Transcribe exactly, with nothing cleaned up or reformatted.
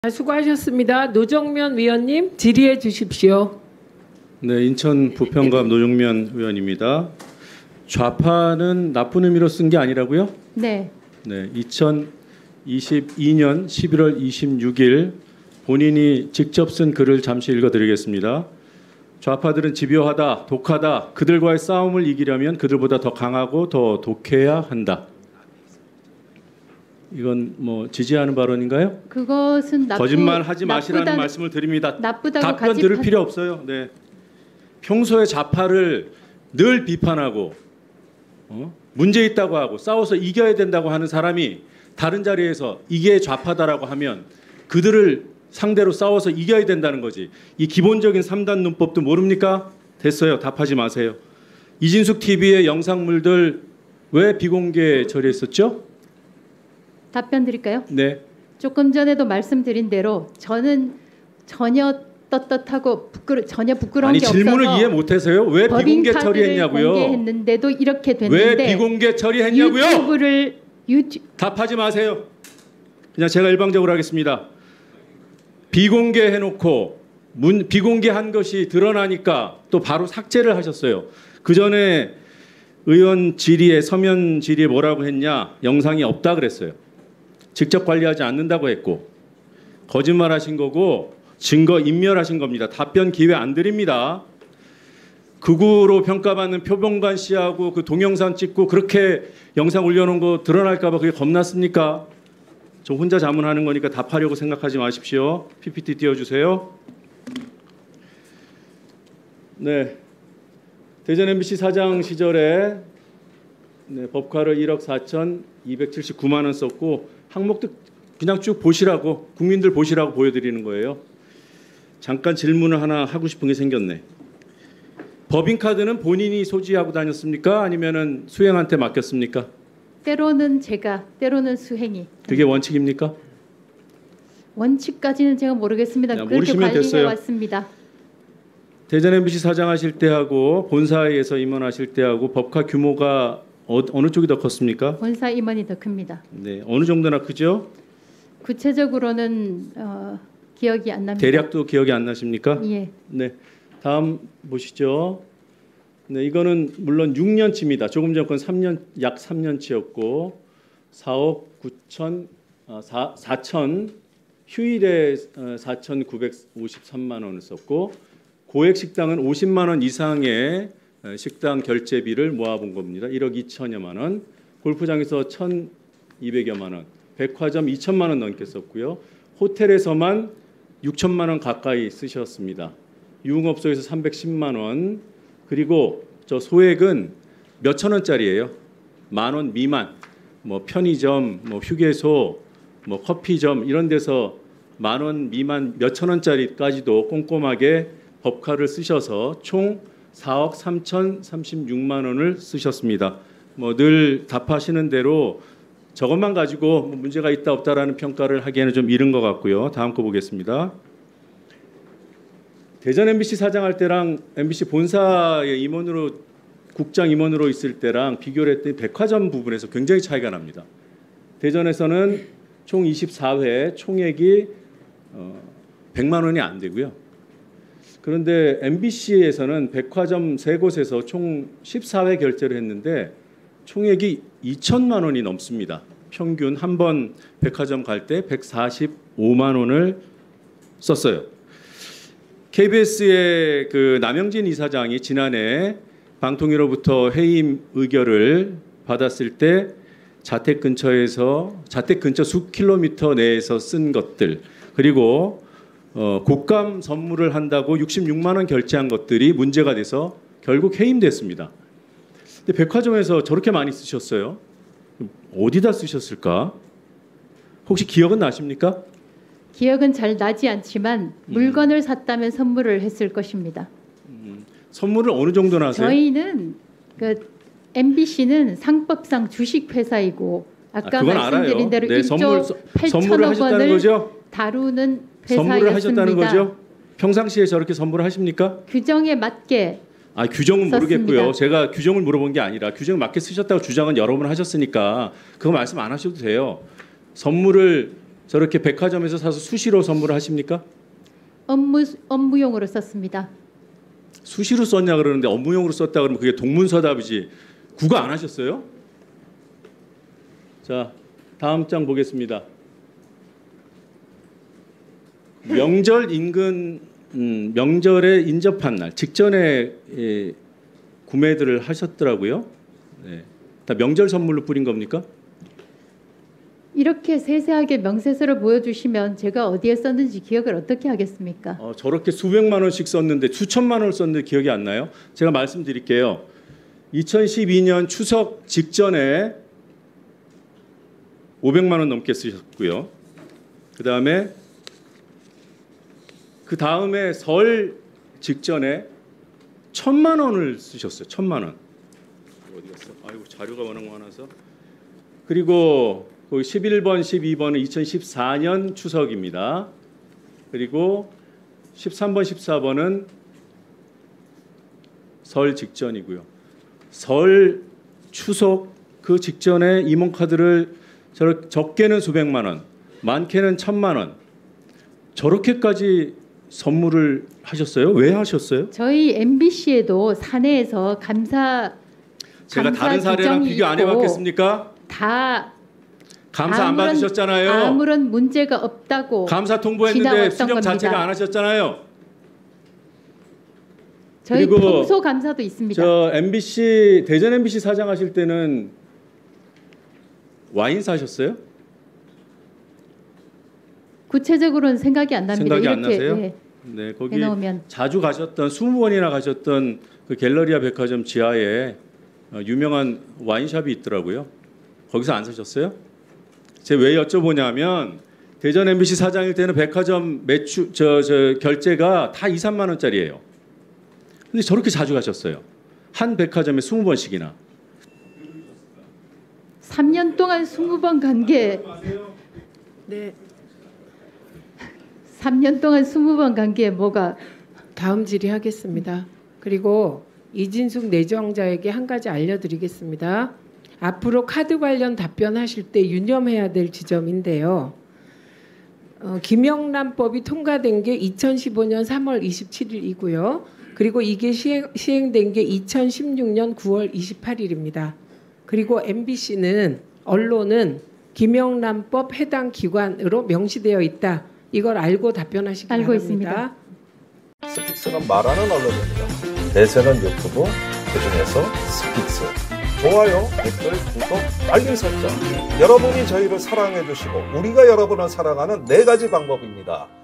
수고하셨습니다. 노정면 위원님 질의해 주십시오. 네, 인천 부평갑 노정면 의원입니다. 좌파는 나쁜 의미로 쓴 게 아니라고요? 네. 네, 이천이십이 년 십일월 이십육일 본인이 직접 쓴 글을 잠시 읽어드리겠습니다. 좌파들은 집요하다, 독하다. 그들과의 싸움을 이기려면 그들보다 더 강하고 더 독해야 한다. 이건 뭐 지지하는 발언인가요? 그것은 나쁘, 거짓말하지 마시라는 나쁘다, 말씀을 드립니다. 나쁘다고 답변 가집하... 들을 필요 없어요. 네. 평소에 좌파를 늘 비판하고 어? 문제 있다고 하고 싸워서 이겨야 된다고 하는 사람이 다른 자리에서 이게 좌파다라고 하면 그들을 상대로 싸워서 이겨야 된다는 거지. 이 기본적인 삼 단 논법도 모릅니까? 됐어요. 답하지 마세요. 이진숙 티비의 영상물들 왜 비공개 처리했었죠? 답변 드릴까요? 네. 조금 전에도 말씀드린 대로 저는 전혀 떳떳하고 부끄러, 전혀 부끄러운 아니, 게 질문을 없어서 이해 못해서요. 왜 비공개 처리했냐고요? 공개했는데도 이렇게 됐는데 왜 비공개 처리했냐고요? 유튜브를 유튜... 답하지 마세요. 그냥 제가 일방적으로 하겠습니다. 비공개해놓고 문, 비공개한 것이 드러나니까 또 바로 삭제를 하셨어요. 그 전에 의원 질의에 서면 질의에 뭐라고 했냐? 영상이 없다 그랬어요. 직접 관리하지 않는다고 했고 거짓말하신 거고 증거 인멸하신 겁니다. 답변 기회 안 드립니다. 극우로 평가받는 표범관 씨하고 그 동영상 찍고 그렇게 영상 올려놓은 거 드러날까 봐 그게 겁났습니까? 저 혼자 자문하는 거니까 답하려고 생각하지 마십시오. 피피티 띄워주세요. 네, 대전 엠비씨 사장 시절에 네, 법카를 일억 사천이백칠십구만 원 썼고 항목도 그냥 쭉 보시라고 국민들 보시라고 보여드리는 거예요. 잠깐 질문을 하나 하고 싶은 게 생겼네. 법인카드는 본인이 소지하고 다녔습니까? 아니면은 수행한테 맡겼습니까? 때로는 제가, 때로는 수행이. 그게 원칙입니까? 원칙까지는 제가 모르겠습니다. 야, 그렇게 관리해 됐어요. 왔습니다. 대전 엠비씨 사장하실 때하고 본사에서 임원하실 때하고 법카 규모가 어, 어느 쪽이 더 컸습니까? 본사 임원이 더 큽니다. 네, 어느 정도나 크죠? 구체적으로는 어, 기억이 안 납니다. 대략도 기억이 안 나십니까? 예. 네, 다음 보시죠. 네, 이거는 물론 육 년치입니다. 조금 전 건 삼 년, 약 삼 년치였고 사억 구천, 아, 사천 휴일에 사천구백오십삼만 원을 썼고 고액 식당은 오십만 원 이상의 식당 결제비를 모아본 겁니다. 일억 이천여만 원, 골프장에서 천이백여만 원, 백화점 이천만 원 넘게 썼고요. 호텔에서만 육천만 원 가까이 쓰셨습니다. 유흥업소에서 삼백십만 원, 그리고 저 소액은 몇천 원짜리예요. 만 원 미만, 뭐 편의점, 뭐 휴게소, 뭐 커피점 이런 데서 만 원 미만 몇천 원짜리까지도 꼼꼼하게 법카를 쓰셔서 총 사억 삼천삼십육만 원을 쓰셨습니다. 뭐 늘 답하시는 대로 저것만 가지고 뭐 문제가 있다 없다라는 평가를 하기에는 좀 이른 것 같고요. 다음 거 보겠습니다. 대전 엠비씨 사장할 때랑 엠비씨 본사의 임원으로 국장 임원으로 있을 때랑 비교를 했더니 백화점 부분에서 굉장히 차이가 납니다. 대전에서는 총 이십사 회 총액이 어, 백만 원이 안 되고요. 그런데 엠비씨에서는 백화점 세 곳에서 총 십사 회 결제를 했는데 총액이 이천만 원이 넘습니다. 평균 한 번 백화점 갈 때 백사십오만 원을 썼어요. 케이비에스의 그 남영진 이사장이 지난해 방통위로부터 해임 의결을 받았을 때 자택 근처에서 자택 근처 수 킬로미터 내에서 쓴 것들 그리고 어, 곡감 선물을 한다고 육십육만 원 결제한 것들이 문제가 돼서 결국 해임됐습니다. 근데 백화점에서 저렇게 많이 쓰셨어요. 어디다 쓰셨을까? 혹시 기억은 나십니까? 기억은 잘 나지 않지만 물건을 음. 샀다면 선물을 했을 것입니다. 음, 선물을 어느 정도나 하세요? 저희는 그 엠비씨는 상법상 주식 회사이고 아까 아, 말씀드린 알아요. 대로 네, 일조 선물, 팔천억 원을 거죠? 다루는 회사였습니다. 선물을 하셨다는 거죠? 평상시에 저렇게 선물을 하십니까? 규정에 맞게 아, 규정은 썼습니다. 모르겠고요. 제가 규정을 물어본 게 아니라 규정에 맞게 쓰셨다고 주장은 여러 번 하셨으니까 그거 말씀 안 하셔도 돼요. 선물을 저렇게 백화점에서 사서 수시로 선물을 하십니까? 업무 업무용으로 썼습니다. 수시로 썼냐 그러는데 업무용으로 썼다 그러면 그게 동문서답이지. 국어 안 하셨어요? 자, 다음 장 보겠습니다. 명절 인근 음, 명절에 인접한 날 직전에 예, 구매들을 하셨더라고요. 네. 다 명절 선물로 뿌린 겁니까? 이렇게 세세하게 명세서를 보여주시면 제가 어디에 썼는지 기억을 어떻게 하겠습니까? 어, 저렇게 수백만 원씩 썼는데 수천만 원을 썼는데 기억이 안 나요? 제가 말씀드릴게요. 이천십이 년 추석 직전에 오백만 원 넘게 쓰셨고요. 그 다음에 그 다음에 설 직전에 천만 원을 쓰셨어요. 천만 원. 어디 갔어? 아이고 자료가 워낙 많아서. 그리고 그 십일 번, 십이 번은 이천십사 년 추석입니다. 그리고 십삼 번, 십사 번은 설 직전이고요. 설, 추석 그 직전에 이몽카드를 저렇게 적게는 수백만 원, 많게는 천만 원 저렇게까지 선물을 하셨어요? 왜 하셨어요? 저희 엠비씨에도 사내에서 감사 제가 감사 다른 사례랑 규정이 비교 안 있고 해봤겠습니까? 다 감사 안 아무런- 받으셨잖아요. 아무런 문제가 없다고 감사 통보했는데 지나왔던 수령 겁니다. 자체가 안 하셨잖아요. 저희 그리고 평소 감사도 있습니다. 저 엠비씨 대전 엠비씨 사장 하실 때는 와인 사셨어요? 구체적으로는 생각이 안 납니다. 생각이 안 이렇게 나세요? 예, 네, 거기 해놓으면 자주 가셨던 이십 번이나 가셨던 그 갤러리아 백화점 지하에 어, 유명한 와인샵이 있더라고요. 거기서 안 사셨어요? 제가 왜 여쭤보냐면 대전 엠비씨 사장일 때는 백화점 매출 저, 저 결제가 다 이, 삼만 원짜리예요. 근데 저렇게 자주 가셨어요. 한 백화점에 이십 번씩이나. 삼 년 동안 이십 번 간 게 네, 삼 년 동안 이십 번 간 게 뭐가 다음 질의하겠습니다. 그리고 이진숙 내정자에게 한 가지 알려드리겠습니다. 앞으로 카드 관련 답변하실 때 유념해야 될 지점인데요. 어, 김영란법이 통과된 게 이천십오 년 삼월 이십칠일이고요. 그리고 이게 시행, 시행된 게 이천십육 년 구월 이십팔일입니다. 그리고 엠비씨는 언론은 김영란법 해당 기관으로 명시되어 있다. 이걸 알고 답변하시기 알고 바랍니다. 있습니다. 스픽스는 말하는 언론입니다. 대세는 유튜브, 그중에서 스픽스. 좋아요, 댓글, 구독, 알림 설정. 여러분이 저희를 사랑해 주시고 우리가 여러분을 사랑하는 네 가지 방법입니다.